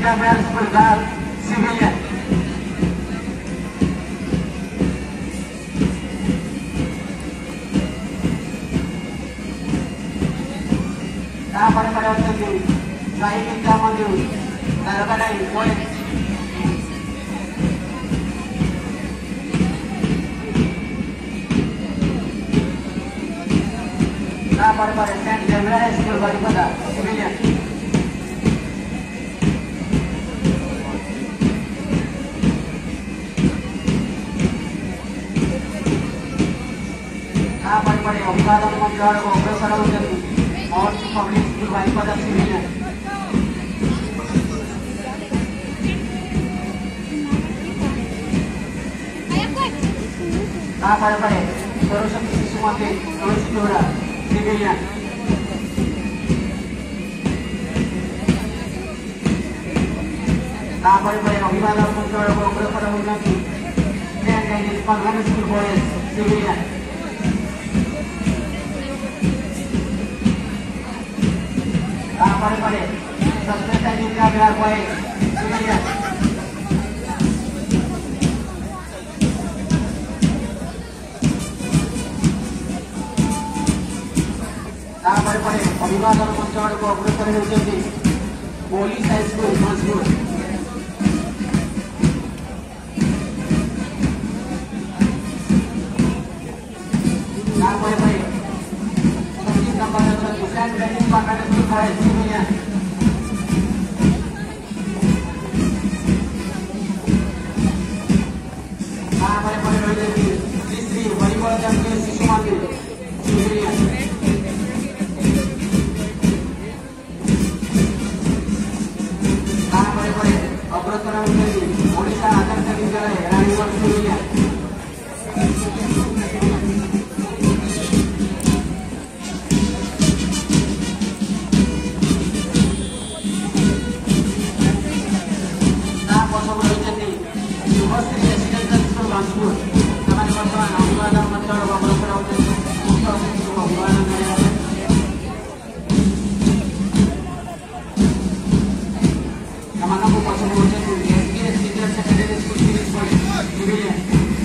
Male School Girl Civilian. Tahapan pada waktu ini, saya minta maju daripada poin. Tahapan pada Saint Gabriel School Baripada Civilian. Tahapan pada Obibadan Manjaro Profesor Ujjani और public school Baipada civilian पड़े सरस्वती शिशु मंदिर तुलसी Chaura civilian पड़े अभिवादन मंचल अग्रसर उन्नति convent school boys civilian पड़े सस्पेंशन जिला बिहार बॉयज सिविलियन पड़े अभिवादन मंचल को अग्रसर होती पुलिस हाई स्कूल मजबूर पड़े संगीत संपादन Hussain Rahim convent school boys civilian पड़े श्री हरिबल जंगी शिशु मंदिर सिविलियन अग्रसर Odisha Adarsha Vidyalaya Raniganj civilian Subhashree residential school Bansapur वर्तमान अभिवादन मंचल अग्रसर होती मुख्य अतिथि अभिवादन पसंद होते senior secondary school civilian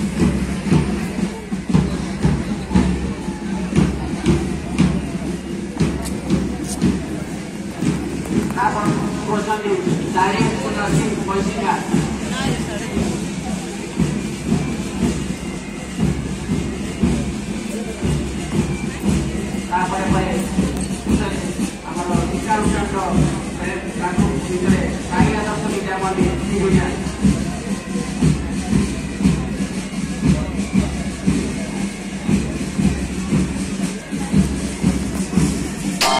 direct school nursing पैसिका साई आदर्श विद्या मंदिर सिविलियन